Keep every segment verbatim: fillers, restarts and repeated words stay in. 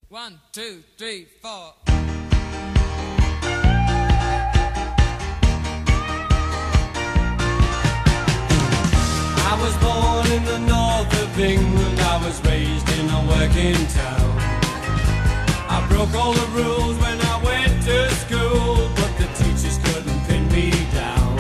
One, two, three, four. I was born in the north of England, I was raised in a working town. I broke all the rules when I went to school, but the teachers couldn't pin me down.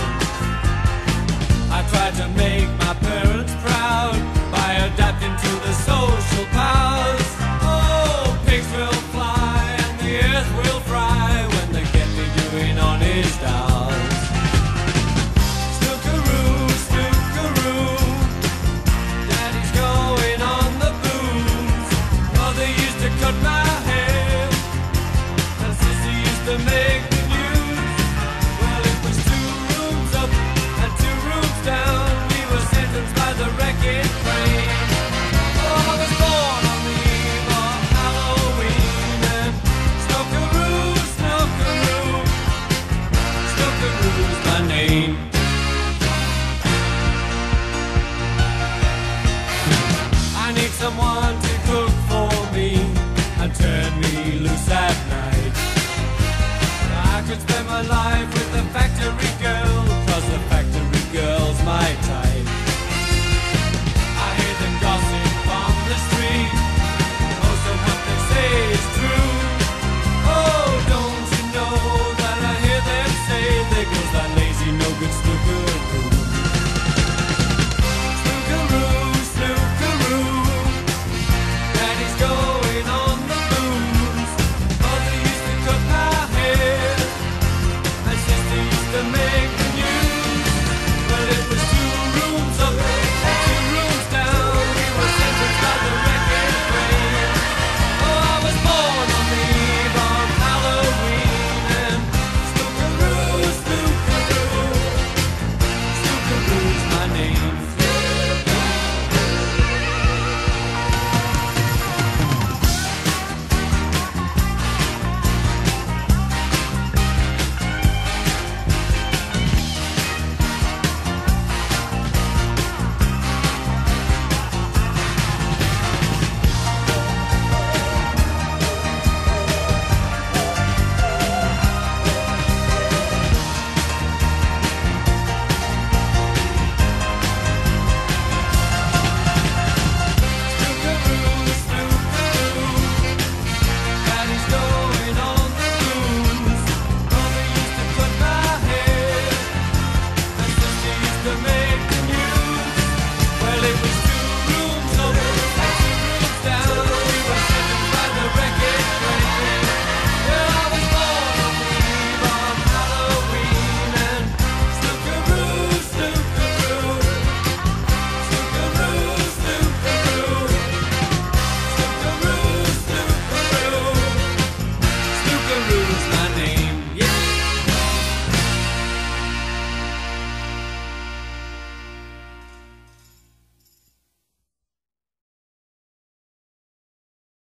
I tried to make my parents proud by adapting to the social powers. Oh, pigs will fly and the earth will fry when they get me doing honest hours. Snookeroo, snookeroo, Daddy's going on the booze. Mother used to cut my hair and Sister used to make